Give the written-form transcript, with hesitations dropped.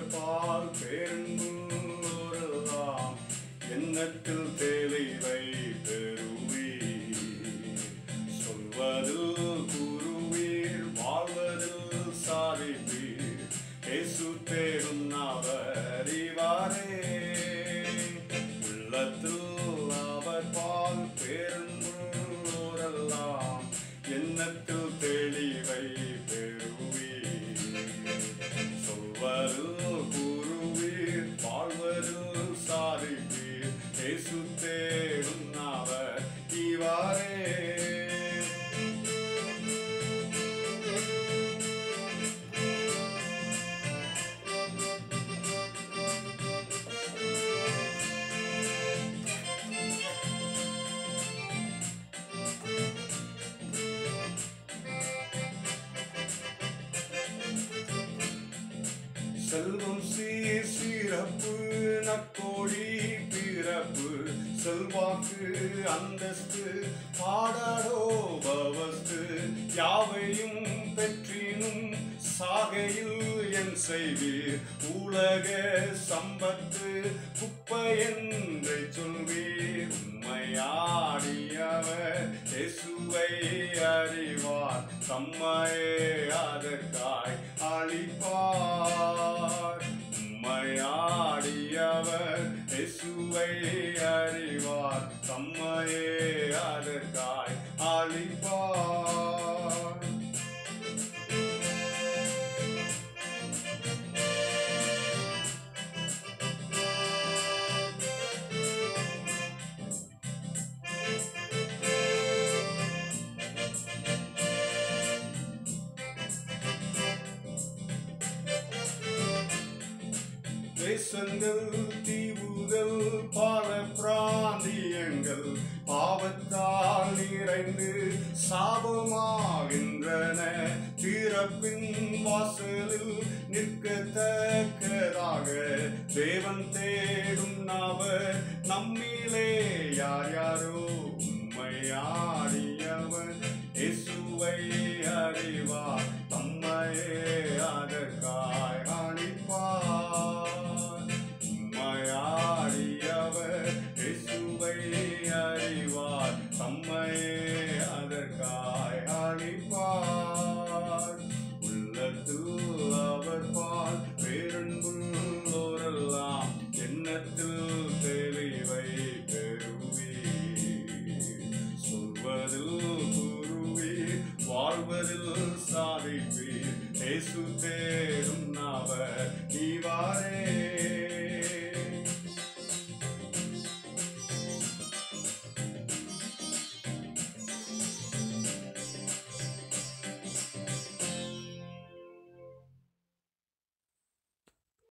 அவர் பால் பேரன்புள்ளோரெல்லாம் எண்ணத்தில் தெளிவை பெறுவீர். சொல்வதில் கூறுவீர், வாழ்வதில் சாதிப்பீர். இயேசு தேடும் அவர் இவரே. உள்ளத்தில் அவர் பால் பேரன்புள்ளோரெல்லாம் எண்ணத்தில் தெளிவை பெறுவீர். சொல்வதில் கூறுவீர், வாழ்வதில் சாதிப்பீர். இயேசு தேடும் அவர் இவரே. செல்வம் சீர் சிறப்பு நக்கோடி பிறப்பு செல்வாக்கு அந்தஸ்து பாடாடோ பவஸ்து யாவையும் பெற்றினும் சாகையில் என் செய்வீர். உலக சம்பத்து குப்பை என்று சொல்வீர். உம்மையாடியவர் இயேசுவை அறிவார், தம்மையே அதற்காய் அளிப்பார். உம்மையாடியவர் இயேசுவை அறிவார், தம்மையே அதற்காய் அளிப்பார். தேசங்கள் தீவுகள் பல பிராந்தியங்கள் பாவத்தால் நிறைந்து சாபமாகின்றன. திறப்பின் வாசலில் நிற்கத்தக்கதாக தேவன் தேடும் அவர் நம்மிலே யார் யாரோ. உம்மையாடியவர் இயேசுவை அறிவார், தம்மையே அதற்காய் அளிப்பார். உம்மையாடியவர் இயேசுவை அறிவார், தம்மையே அதற்காய் அளிப்பார். உள்ளத்தில் அவர் பால் பேரன்புள்ளோரெல்லாம் எண்ணத்தில் தெளிவை பெறுவீர். சொல்வதில் கூறுவீர், வாழ்வதில் சாதிப்பீர். இயேசு தேடும் அவர் இவரே.